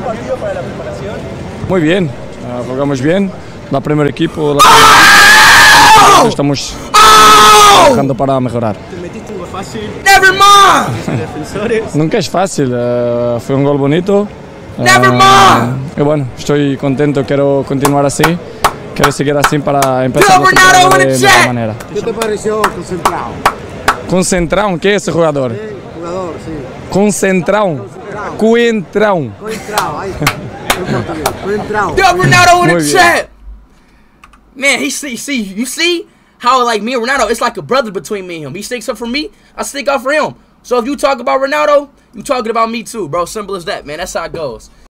Muy bien, jugamos bien. La primer equipo, estamos trabajando para mejorar. ¿Te metiste un gol fácil? Never mind! Defensores. Nunca es fácil, fue un gol bonito. Never mind! Y bueno, estoy contento, quiero continuar así. Quiero seguir así para empezar Yo, Ronaldo, de in the mejor chat. manera. ¿Qué te pareció Concentrado? Concentrão, ¿qué es ese jugador? Jugador, sí. Concentrão. Coentrão. Coentrao, ahí está. En portugués. Coentrao. Yo, Ronaldo in Muy the bien. chat! Man, you see how like me and Ronaldo, it's like a brother between me and him. He sticks up for me, I stick up for him. So if you talk about Ronaldo, you talking about me too, bro. Simple as that, man. That's how it goes.